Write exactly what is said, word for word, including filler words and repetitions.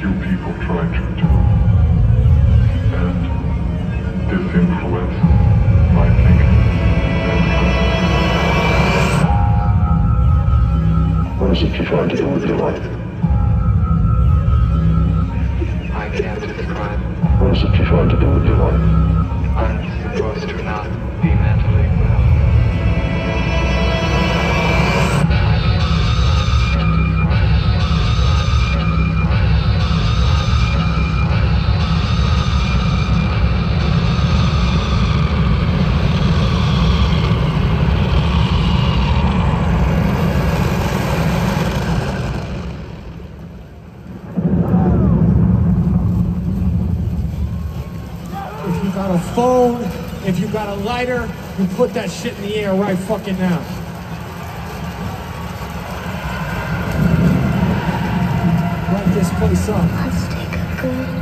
few people try to do. And this influences my thinking and concept. What is it you're trying to do with your life? I can't describe. What is it you're trying to do with your life? I'm supposed to not be mentally well. If you got a phone, if you got a lighter, you put that shit in the air right fucking now. Light this place up. Let's take a good